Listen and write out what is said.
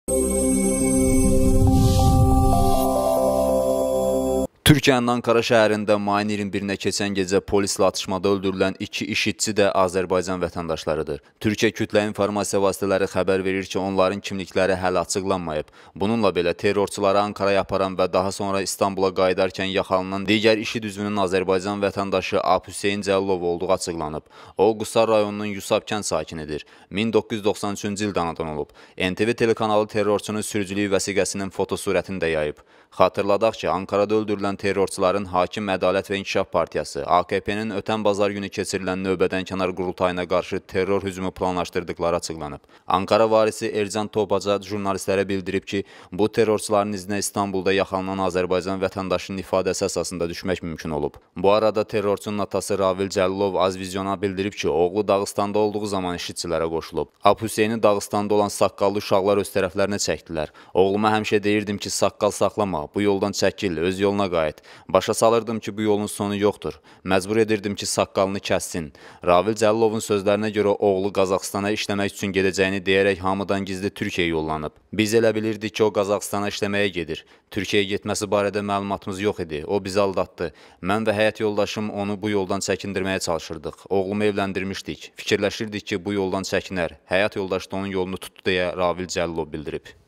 Türkiyənin Ankara şəhərində mayın 21-nə keçən gecə polislə atışmada öldürülən 2 işitçi də Azərbaycan vətəndaşlarıdır. Türkiyə kütləvi informasiya vasitələri xəbər verir ki, onların kimlikləri hələ açıqlanmayıb. Bununla belə terrorçuları Ankaraya aparan və daha sonra İstanbula qayıdarkən yaxalanan digər işid üzvünün Azərbaycan vətəndaşı Hüseyn Cəlilov olduğu açıqlanıb. O, Qusar rayonunun Yusaf kənd sakinidir. 1993-cü ildə anadan olub. NTV telekanalı terrorçunun sürücülük vəsiqəsinin fotosurətini də yayıb. Xatırladaq ki, Ankarada öldürülən terrorçuların Hakim Ədalət və İnkişaf Partiyası, AKP-nin ötən bazar günü keçirilən növbədənkənar qurultayına qarşı terror hücumu planlaşdırdıqları açıqlanıb. Ankara varisi Ercan Topaca jurnalistlərə bildirib ki, bu terrorçuların izinə İstanbulda yaxalanan Azərbaycan vətəndaşının ifadəsi əsasında düşmək mümkün olub. Bu arada terrorçunun atası Ravil Cəlilov Az-Vizyona bildirib ki, oğlu Dağıstanda olduğu zaman işitçilərə qoşulub. Hüseyni Dağıstanda olan saqqallı uşaqlar öz tərəflərinə çəkdilər. Oğluma həmişə deyirdim ki, saqqal saxlama, bu yoldan çəkil, öz yoluna qayıt. Başa salırdım ki, bu yolun sonu yoxdur. Məcbur edirdim ki, saqqalını kəssin. Ravil Cəlilovun sözlərinə görə oğlu Qazaxstana işləmək üçün gedəcəyini deyərək hamıdan gizli Türkiyəyə yollanıb. Biz elə bilirdik ki, o Qazaxstana işləməyə gedir. Türkiyəyə getməsi barədə məlumatımız yox idi. O bizi aldatdı. Mən və həyat yoldaşım onu bu yoldan çəkindirməyə çalışırdıq. Oğlumu evləndirmişdik. Fikirləşirdik ki, bu yoldan çəkinər. Həyat yoldaşı da onun yolunu tutdu deyə Ravil Cəlilov bildirib.